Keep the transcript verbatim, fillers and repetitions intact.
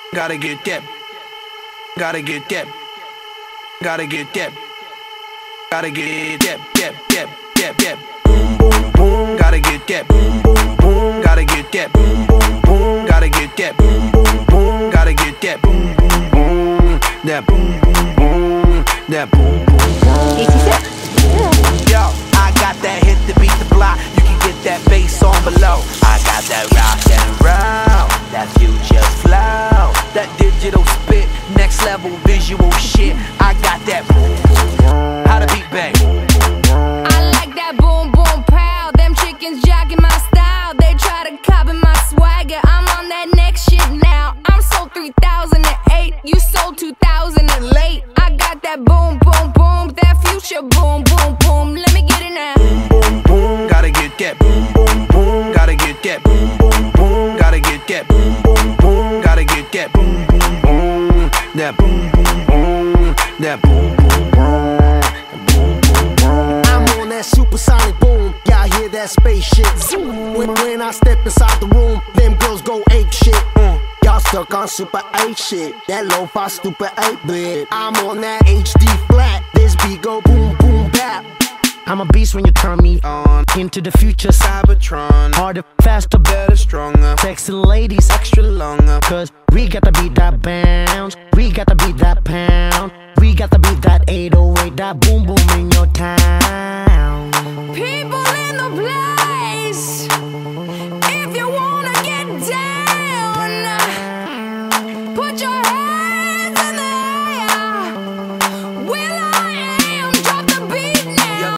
Gotta get that. Gotta get that. Gotta get that. Gotta get that. That. That. That. That. Boom boom boom. Gotta get that. Boom boom boom. Gotta get that. Boom boom boom. Gotta get that. Boom boom boom. Gotta get that. Boom boom boom. That boom boom boom. That boom boom boom. Yo, I got that hit to beat the block. You can get that bass on below. I got that rock and roll, that future flow, that digital spit, next level visual shit. I got that boom boom boom. How to beat bang. I like that boom boom pow. Them chickens jacking my style. They try to copy my swagger. I'm on that next shit now. I'm sold three thousand eight. You sold two thousand late. I got that boom boom boom. That future boom boom boom. Let me get it now. Boom boom boom. Gotta get that. Boom boom boom. Gotta get that. Boom boom boom. Gotta get that. Boom boom boom. Gotta get that. Boom boom boom. That boom boom boom. That boom boom boom. I'm on that supersonic boom. Y'all hear that spaceship zoom. When, when I step inside the room, them girls go ape shit. Mm. Y'all stuck on super eight shit. That lo-fi stupid eight bit. I'm on that H D flat. This beat go boom boom bap. I'm a beast when you turn me on. Into the future, Cybertron. Harder, faster, better, stronger. Sexy ladies, extra longer. Cause we got to beat that bounce. We got to beat that pound. We got to beat that eight oh eight. That boom boom in your town.